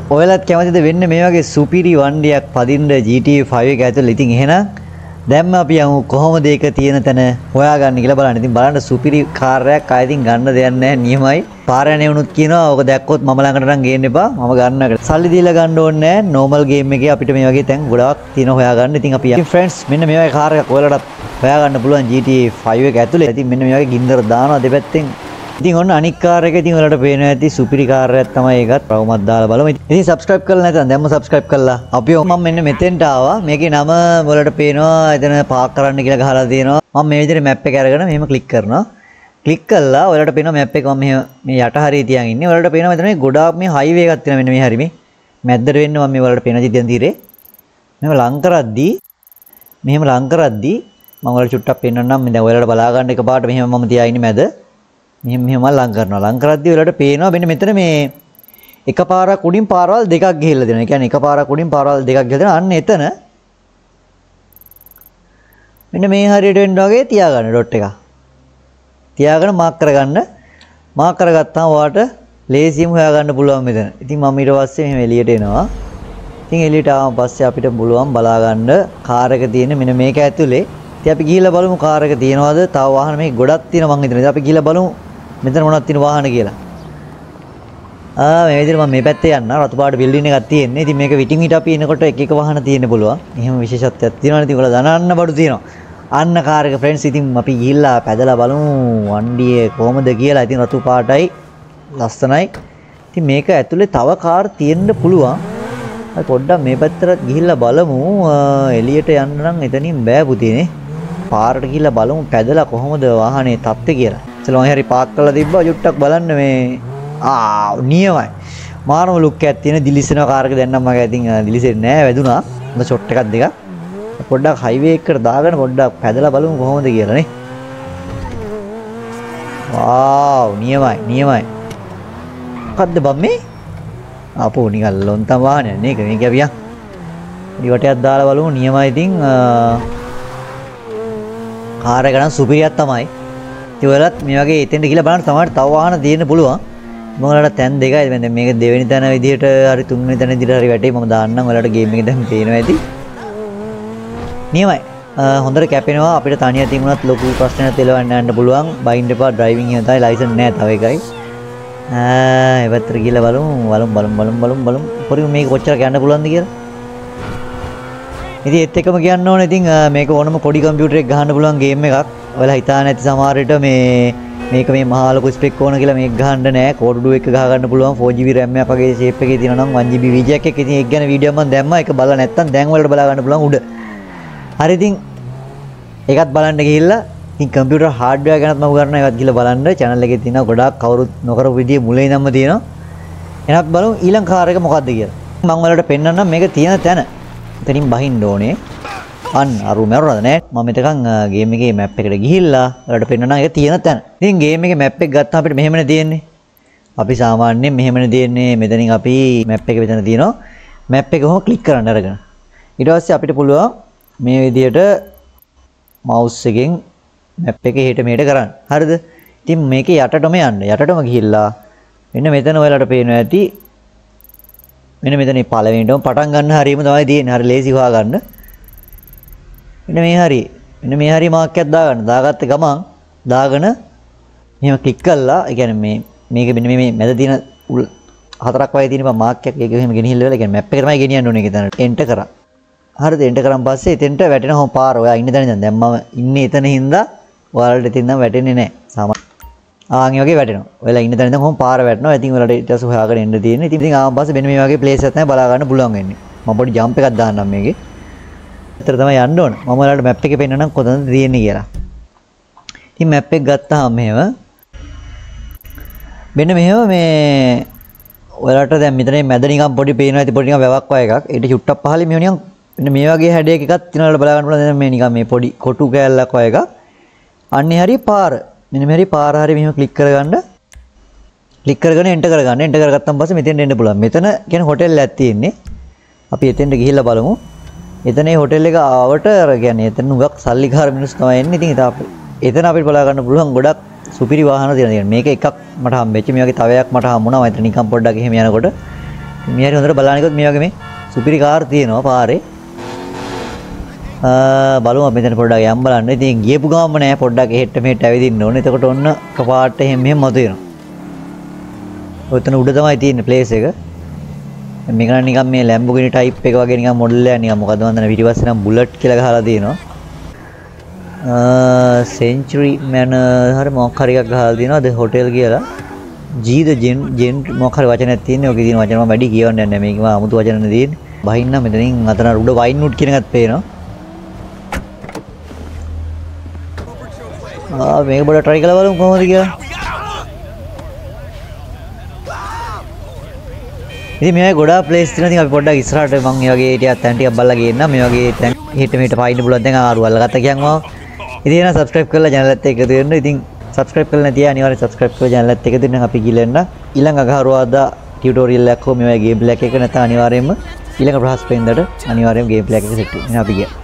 ඔයාලත් කැමතිද වෙන්නේ මේ වගේ සුපිරි වණ්ඩියක් පදින්න GTA 5 එක ඇතුළේ? ඉතින් එහෙනම් දැන්ම අපි යමු කොහොමද ඒක තියෙන තැන හොයාගන්න කියලා බලන්න. ඉතින් බලන්න සුපිරි කාර් එකක් ආයෙත් ගන්න දෙයක් නැහැ නියමයි. පාර යන්නේ වුණොත් කියනවා ඕක දැක්කොත් මම ළඟට නම් ගේන්න එපා. මම ගන්නකට. සල්ලි දීලා ගන්න ඕනේ නැහැ. නෝමල් ගේම් එකේ අපිට මේ වගේ තැන් ගොඩාක් තියෙන හොයාගන්න. ඉතින් අපි ඉතින් ෆ්‍රෙන්ඩ්ස් මෙන්න මේ වගේ කාර් එකක් ඔයාලට හොයාගන්න පුළුවන් GTA 5 එක ඇතුළේ. ඉතින් මෙන්න මේ වගේ ගින්දර දානවා දෙපැත්තෙන්. ඉතින් ඔන්න අනික් කාර් එක ඉතින් ඔයාලට පේනවා ඇති සුපිරි කාර් එකක් තමයි ඒකත්. ප්‍රවුමත් දාලා බලමු. ඉතින් subscribe කරලා නැත්නම් දැන්ම subscribe කරලා. අපි මම මෙන්න මෙතෙන්ට ආවා. මේකේ නම ඔයාලට පේනවා එතන පාක් කරන්න කියලා ගහලා තියෙනවා. මම මේ විදිහට map එක අරගෙන මෙහෙම click කරනවා. click කළා ඔයාලට පේනවා map එක මම මෙහෙම මේ යට හරිය තියන් ඉන්නේ. ඔයාලට පේනවා මෙතන මේ ගොඩාක් මේ highway එකක් තියෙනවා මෙන්න මේ හරිය මේ. මැද්දට වෙන්න මම මේ ඔයාලට පේනවා දිදෙන් තීරේ. මෙහෙම ලං කරද්දී මම ඔයාලට චුට්ටක් පෙන්නන්නම්. මේ දැන් ඔයාලට බලා ගන්න එකපාරට මෙහෙම මම තියා ඉන්නේ මැද. මෙහෙම ලං කරනවා. ලං කරද්දී ඔයාලට පේනවා මෙන්න මෙතන මේ එකපාරක් උඩින් පාරවල් දෙකක් ගිහිල්ලා දෙනවා. ඒ කියන්නේ එකපාරක් උඩින් පාරවල් දෙකක් ගිහිල්ලා දෙනවා. අන්න එතන මෙන්න මේ හරියට වෙන්න වගේ තියාගන්න ඩොට් එක. තියාගෙන මාක් කරගන්න. මාක් කරගත්තාම ඔයාලට ලේසියෙන් හොයාගන්න පුළුවන් මෙතන. ඉතින් මම ඊට පස්සේ මෙහෙම එළියට එනවා. ඉතින් එළියට ආවම පස්සේ අපිට පුළුවන් බලා ගන්න කාර් එක තියෙන මෙන්න මේක ඇතුලේ. ඉතින් අපි ගිහිල්ලා බලමු කාර් එක තියෙනවද? තව වාහන මේක ගොඩක් තියෙනවා මං හිතන්නේ. අපි ගිහිල්ලා බලමු මෙතන මොනවද තියෙන වාහන කියලා. මේ විදිහට මම මේ පැත්තේ යන්න රතු පාට බිල්ඩින් එකක් තියෙන්නේ. ඉතින් මේක විටින් විට අපි එනකොට එක එක වාහන තියෙන්න පුළුවන්. එහෙම විශේෂත්වයක් තියෙනවනේ. ඉතින් ඔයාලා දනන්න බඩු තියෙනවා. අන්න කාර් එක ෆ්‍රෙන්ඩ්ස්. ඉතින් අපි ගිහිල්ලා පැදලා බලමු වණ්ඩියේ කොහමද කියලා. ඉතින් රතු පාටයි ලස්සනයි. ඉතින් මේක ඇතුලේ තව කාර් තියෙන්න පුළුවන්. අපි පොඩ්ඩක් මේ පැත්තට ගිහිල්ලා බලමු. එළියට යන්න නම් එතනින් බෑ පුතේනේ. පාරට ගිහිල්ලා බලමු පැදලා කොහමද වාහනේ තත්ත්වය කියලා. චලෝ මම හරි පාක් කරලා තිබ්බා චුට්ටක් බලන්න මේ නියමයි. මාරම ලුක් එකක් තියෙන දිලිසෙන කාර් එක දැන් නම් මගේ ඉතින් දිලිසෙන්නේ නැහැ වැදුනා. හොඳ ෂොට් එකක් දෙකක්. පොඩ්ඩක් හයිවේ එකට දාගෙන පොඩ්ඩක් පැදලා බලමු කොහොමද කියලා නේ. වාව් නියමයි. මොකද්ද බම් මේ? අපෝ නිකන් ලොන්තම් වාහනයක් නේක මේක අපියන්. ඉවටයක් දාලා බලමු නියමයි. ඉතින් කාර් එක නම් සුපිරියක් තමයි. ඉතින් ඔයාලත් මේ වගේ එතෙන්ට ගිහලා බලන්න තමයි තව වාහන තියෙන්න පුළුවන්. මම ඔයාලට තැන් දෙකයි දැන් මේක දෙවෙනි තැන විදිහට හරි තුන්වෙනි තැන විදිහට හරි වැටේ මම දාන්නම් ඔයාලට ගේම් එකේ දැන් පේනවා ඇති. නියමයි. හොඳට කැපෙනවා අපිට තනිය තිබුණත් ලොකු ප්‍රශ්නයක් තෙලවන්න යන්න පුළුවන්. බයින්ඩ් එපා ඩ්‍රයිවිං එහෙම තමයි ලයිසන්ස් නැහැ තව එකයි. ඒ පැත්තට ගිහලා බලමු. පොරි මේක කොච්චර යන්න පුළුවන්ද කියලා. ඉතින් ඒත් එකම කියන්න ඕනේ ඉතින් මේක ඕනම පොඩි කම්පියුටර් එකක් ගහන්න පුළුවන් ගේම් එකක්. ඔයාලා හිතා නැති සමහර විට මේක මේ මහා ලොකු ස්පෙක් ඕන කියලා මේක ගහන්න නෑ. කෝඩ් එක ගහ ගන්න පුළුවන් 4GB RAM එකක් වගේ ෂේප් එකේ තියෙනවා නම් 1GB VGA එකක්. ඉතින් ඒක ගැන වීඩියෝ මම දැම්මා. ඒක බලලා නැත්තම් දැන් වලට බලා ගන්න පුළුවන් උඩ. හරි ඉතින් ඒකත් බලන්න ගිහිල්ලා ඉතින් කම්පියුටර් හાર્ඩ්වෙයාර් ගැනත් මම කරනවා. ඒකත් ගිහිල්ලා බලන්න channel එකේ තියෙනවා ගොඩාක් කවුරුත් නොකරපු විදිය මුලින් ඉඳන්ම තියෙනවා. එහෙනම් බලමු ඊළඟ කාර් එක මොකක්ද කියලා. මම වලට පෙන්නන්නම් මේක තියෙන තැන. එතනින් බහින්න ඕනේ. අන්න අරු මරුණාද නෑ. මම මෙතකන් ගේම් එකේ මැප් එකට ගිහිල්ලා ඔයාලට පෙන්නන්නම් ඒක තියෙන තැන. ඉතින් ගේම් එකේ මැප් එක ගත්තාම අපිට මෙහෙමනේ තියෙන්නේ. අපි සාමාන්‍යයෙන් මෙහෙමනේ තියෙන්නේ. මෙතනින් අපි මැප් එක මෙතන තියෙනවා. මැප් එක කොහොම ක්ලික් කරන්න අරගෙන. ඊට පස්සේ අපිට පුළුවන් මේ විදියට මවුස් එකෙන් මැප් එක එහෙට මෙහෙට කරන්න. හරිද? ඉතින් මේකේ යටටම යන්න. යටටම ගිහිල්ලා මෙන්න මෙතන ඔයාලට පේනවා ඇති. මෙන්න මෙතන පළවෙනිටම පටන් ගන්න හරියම තමයි තියෙන්නේ. හරි ලේසි හොයාගන්න. මෙන්න මේ හරිය මාක් එකක් දාගන්න. දාගත්ත ගමන් දාගෙන මෙහෙම ක්ලික් කළා. ඒ කියන්නේ මේක මෙන්න මේ මැද තියෙන හතරක් වගේ තියෙන මාක් එකක් ඒක එහෙම ගෙනහිල්ලා වෙලා. ඒ කියන්නේ මැප් එක තමයි ගෙනියන්න ඕනේ ඒක එතනට. එන්ටර් කරා. හරිද? එන්ටර් කරන් පස්සේ එතෙන්ට වැටෙන හොම පාර. ඔයා ඉන්න තැන ඉඳන් දැන් මම ඉන්නේ එතන හින්දා ඔයාලට එතෙන් නම් වැටෙන්නේ නැහැ. සාමාන්‍ය ආන් වගේ වැටෙනවා. ඔයාලා ඉන්න තැන ඉඳන් කොහොම පාර වැටෙනවා. ඉතින් ඔයාලට ඊට පස්සේ හොයාගෙන එන්න තියෙන්නේ. ඉතින් ආවන් පස්සේ මෙන්න මේ වගේ ප්ලේස් එකක් තමයි බලා ගන්න පුළුවන් වෙන්නේ. මම පොඩි ජම්ප් එකක් දාන්නම් මේකේ. ඇත්තට තමයි යන්න ඕන. මම ඔයාලට මැප් එකේ පෙන්නන්නම් කොතනද තියෙන්නේ කියලා. ඉතින් මැප් එක ගත්තාම මෙහෙම මේ ඔයාලට දැන් මෙතන මැද නිකන් පොඩි පේනවා. ඉතින් පොඩි නිකන් වැවක් වගේ එකක්. ඊට චුට්ටක් පහළින් මෙහෙම නිකන් මෙන්න මේ වගේ හැඩයක එකක් තියෙනවා බලා ගන්න පුළුවන්. මේ නිකන් මේ පොඩි කොටු කෑල්ලක් වගේ එකක්. අන්නේ හරිය පාර. මෙන්න මේ හරිය පාර හරිය මෙහෙම ක්ලික් කරගන්න. ක්ලික් කරගෙන එන්ටර් කරගන්න. එන්ටර් කරගත්තාන් පස්සේ මෙතෙන්ට එන්න පුළුවන්. මෙතන කියන්නේ හොටෙල් එකක් තියෙන්නේ. අපි එතෙන්ට ගිහිල්ලා බලමු. එතන ඒ හොටෙල් එක ආවට කියන්නේ එතන උගක් සල්ලිකාර මිනිස්සු තමයි එන්නේ. ඉතින් එතන අපිට බලා ගන්න පුළුවන් ගොඩක් සුපිරි වාහන තියෙනවා. මේක එකක් මට හම්බෙච්ච. මේ වගේ තවයක් මට හම්බුණා. මම එතන නිකන් පොඩ්ඩක් එහෙම යනකොට මේ හරි හොඳට බලන්නකොත් මේ වගේ මේ සුපිරි කාර් තියෙනවා පාරේ. බලමු අපි මෙතන පොඩ්ඩක් යම් බලන්න. ඉතින් ගියපු ගමන්ම නෑ පොඩ්ඩක් එහෙට මෙහෙට ඇවිදින්න ඕනේ. එතකොට ඔන්න කපාට එහෙම මෙහෙම මතුවෙනවා. ඔතන උඩ තමයි තියෙන්නේ ප්ලේස් එක. මේක නම් නිකන් මේ Lamborghini type එක වගේ නිකන් මොඩල් එකක් නිකන් මොකද වන්දන පිටිපස්සේ නම් බුලට් කියලා ගහලා තියෙනවා. Century Manor හරි මොකක් හරි එකක් ගහලා තියෙනවා. The Hotel කියලා. G the gen මොකක් හරි වචනයක් තියෙන්නේ. ඔකේ තියෙන වචන මම වැඩි කියවන්නේ නැහැ. මේක මම අමුතු වචන නේ තියෙන්නේ. බහින්න මෙතනින් අතන උඩ වයින්වුඩ් කියන එකත් පේනවා. මේක බඩ try කරලා බලමු කොහොමද කියලා. ඉතින් මේ වගේ ගොඩාක් ප්ලේස් තියෙනවා. ඉතින් අපි පොඩ්ඩක් ඉස්සරහට මම මේ වගේ ටිකක් තැන් ටිකක් බලලා ගේන්නම්. මේ වගේ තැන් හිට මෙහෙට පයින්න පුළුවන් දැන් ආරු අල්ලගත්තා කියන්නවා. ඉතින් එහෙනම් subscribe කරලා channel එකත් එක්ක එකතු වෙන්න. ඉතින් subscribe කරලා නැති අය අනිවාර්යෙන් subscribe කරලා channel එකත් එක්ක එකතු වෙන්න. අපි ගිලෙන්න ඊළඟ අගහරුවාදා tutorial එකක් හෝ මේ වගේ game play එකක නැත්නම් අනිවාර්යෙන්ම ඊළඟ බ්‍රහස්පතින්දාට අනිවාර්යෙන්ම game play එකක set වෙන්න. අපි ගියා.